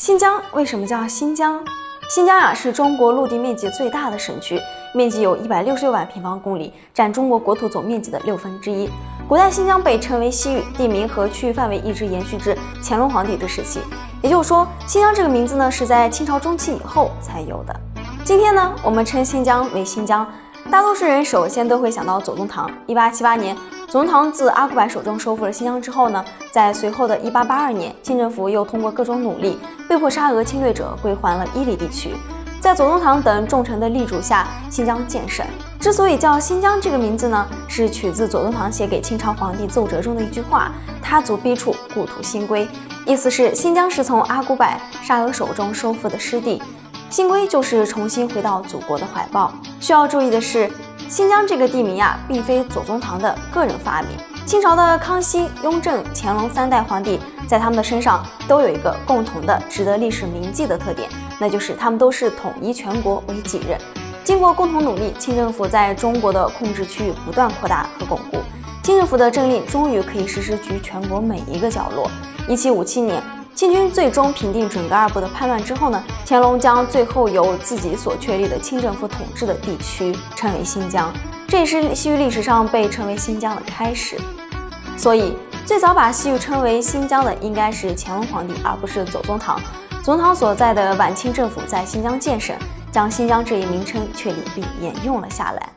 新疆为什么叫新疆？新疆呀是中国陆地面积最大的省区，面积有166万平方公里，占中国国土总面积的1/6。古代新疆被称为西域，地名和区域范围一直延续至乾隆皇帝之时期。也就是说，新疆这个名字呢是在清朝中期以后才有的。今天呢，我们称新疆为新疆，大多数人首先都会想到左宗棠。1878年，左宗棠自阿古柏手中收复了新疆之后呢，在随后的1882年，清政府又通过各种努力，被迫沙俄侵略者归还了伊犁地区。在左宗棠等重臣的力主下，新疆建省。之所以叫新疆这个名字呢，是取自左宗棠写给清朝皇帝奏折中的一句话：“他族逼处，故土新归。”意思是新疆是从阿古柏、沙俄手中收复的失地，新归就是重新回到祖国的怀抱。需要注意的是，新疆这个地名呀，并非左宗棠的个人发明。清朝的康熙、雍正、乾隆3代皇帝，在他们的身上都有一个共同的值得历史铭记的特点，那就是他们都是统一全国为己任。经过共同努力，清政府在中国的控制区域不断扩大和巩固，清政府的政令终于可以实施于全国每一个角落。1757年，清军最终平定准噶尔部的叛乱之后呢，乾隆将最后由自己所确立的清政府统治的地区称为新疆，这也是西域历史上被称为新疆的开始。所以，最早把西域称为新疆的应该是乾隆皇帝，而不是左宗棠。左宗棠所在的晚清政府在新疆建省，将新疆这一名称确立并沿用了下来。